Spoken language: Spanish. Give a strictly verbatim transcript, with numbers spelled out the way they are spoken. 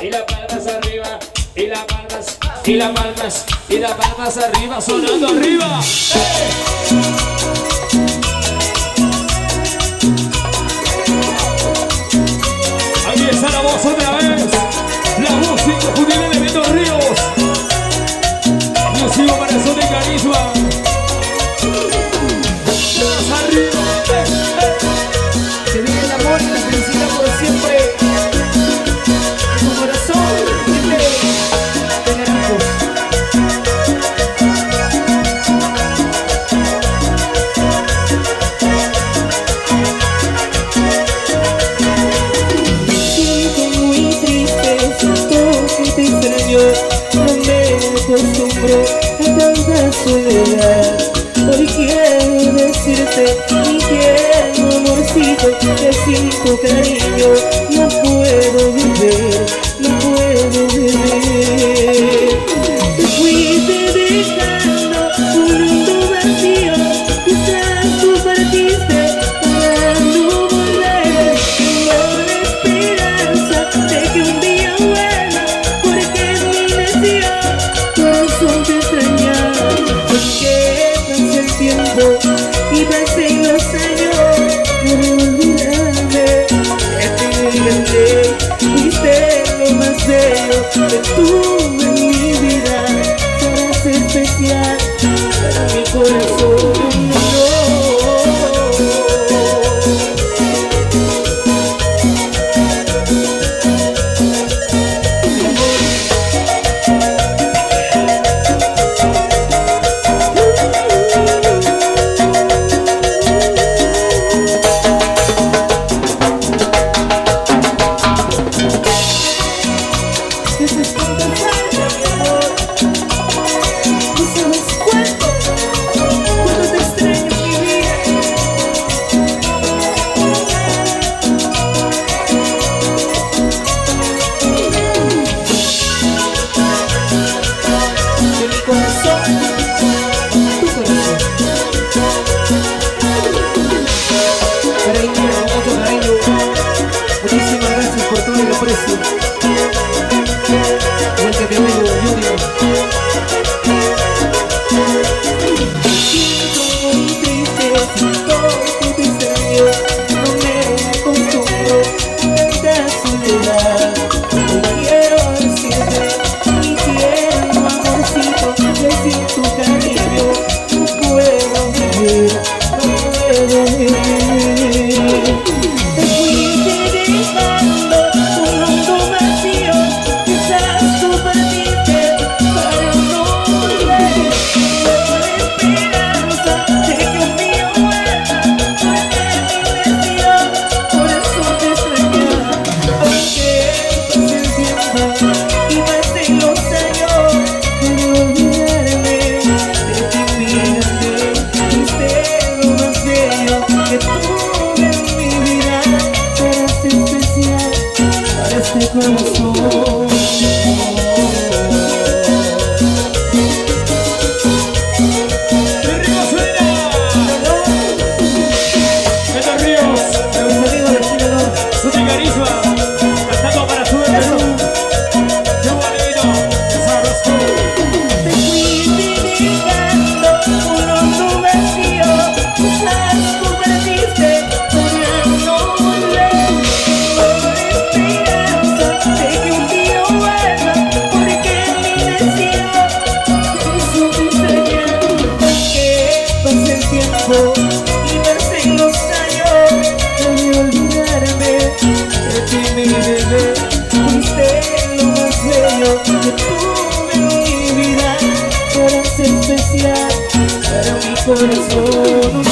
y las palmas arriba, y las palmas, y las palmas, y las palmas arriba, sonando arriba. ¡Hey! Aquí está la voz otra vez, la voz inconfundible de Beto Ríos, exclusivo para Son de Carisma. Más arriba, eh, eh. Que vive el amor y la felicidad por siempre. En tu corazón, libre de naranjos. No me acostumbro a tanta soledad. Hoy quiero decirte, mi tierno amorcito, que sin tu cariño no puedo vivir, no puedo vivir. Te fuiste dejando un mundo vacío, quizás tú partiste para no volver. Tengo la esperanza de que un día vuelva, corazón te extraña, porque pasa el tiempo y pasen los años, para olvidarme de ti, grande, fuiste lo más bello que tuve en mi vida, serás especial para mi corazón. Muchísimas gracias por todo el aprecio. Igual que mi amigo Junior. Siento muy triste, siento que te extraño. No me acostumbro a tanta soledad. Hoy quiero decirte, mi tierno amorcito, que sin tu cariño no puedo vivir, no puedo vivir. Te fuiste dejando un mundo vacío, quizás tú partiste para no volver. Tengo la esperanza de que un día vuelva, porque mi deseo, corazón te extraña. Aunque pase el tiempo y pasen los años, para olvidarme de ti, mi grande, fuiste lo más bello que tuve en mi vida, serás especial para este corazón. ¡De Ríos suena! Beto Ríos, Los amigos de Chile, Son de Carisma, cantando para todo el Perú. ¡Qué bonito! ¡Esa rosca! te fuiste dejando un mundo vacío, quizás tú partiste para no volver. Tengo la esperanza de que un día vuelva, porque mi deseo, corazón te extraña. Aunque pase el tiempo y pasen los años, no voy a olvidarme de ti, mi bebé. Fuiste lo más bello que tuve en mi vida, serás especial para mi corazón.